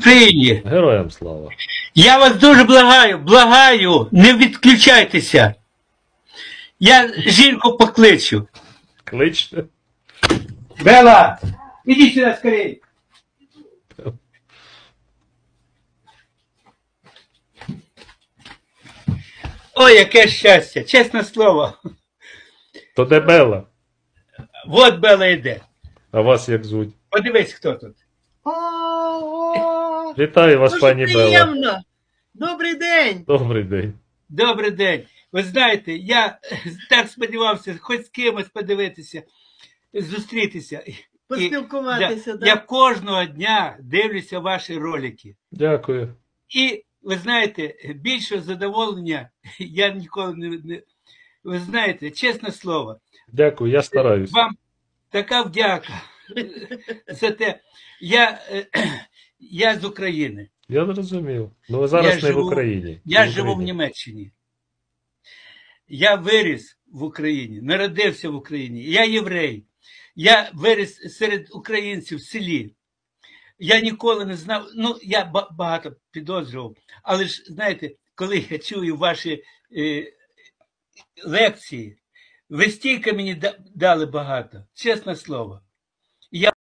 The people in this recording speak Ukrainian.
Україні! Героям слава! Я вас дуже благаю, не відключайтеся. Я жінку покличу. Кличте. Бела, іди сюди скорее. Ой, яке щастя, чесне слово. То де Бела? Вот Бела йде. А вас як звуть? Подивись, хто тут. О, Вітаю вас, дуже пані Бела. приємно. Добрий день. Добрий день. Добрий день. Ви знаєте, я так сподівався, хоч з кимось подивитися, зустрітися. Поспілкуватися, Я кожного дня дивлюся ваші ролики. Дякую. І, ви знаєте, більшого задоволення я ніколи не... Ви знаєте, чесне слово. Дякую, я стараюсь. Вам така вдяка за те. Я з України. Я зрозумів. Ну ви зараз не в Україні. Я живу в Німеччині. Я виріс в Україні, народився в Україні. Я єврей. Я виріс серед українців в селі. Я ніколи не знав, ну, я багато підозрював. Але ж, знаєте, коли я чую ваші лекції, ви стільки мені дали багато, чесне слово.